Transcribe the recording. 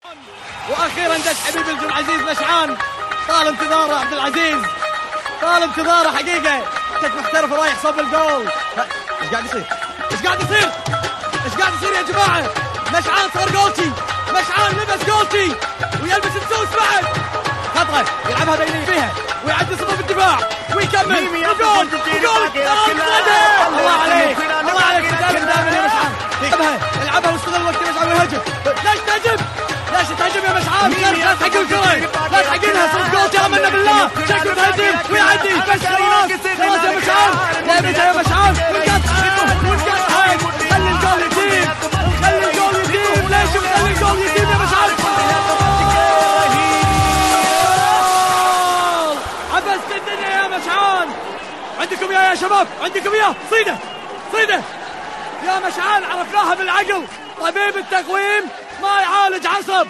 واخيرا دش حبيب العزيز مشعان. طال انتظاره عبد العزيز، طال انتظاره حقيقه. كيف محترف رايح صوب الجول. ايش قاعد يصير؟ ايش قاعد يصير؟ ايش قاعد يصير يا جماعه؟ مشعان صار جولتي، مشعان لبس جولتي ويلبس السوس بعد. خطره يلعبها بيني فيها ويعدي صفوف الدفاع ويكمل وجول وجول. الله عليك، الله عليك دائما يا مشعان. العبها واستغل وقت مشعان ويهجم. ليش تهجم؟ ليش تهجم يا مشعان؟ لا تحقق الكره، لا تحققها. صرت جولتي امنا بالله. شكله تهجم ويعدي بس خلاص خلاص يا مشعان. لعبتها يا مشعان والقطع خلي الجول يتيم، خلي الجول يتيم. ليش مخلي الجول يتيم يا مشعان؟ عبست الدنيا يا مشعان. عندكم يا شباب، عندكم صيده صيده يا مشعان. عرفناها بالعقل، طبيب التقويم ما يعالج عصب.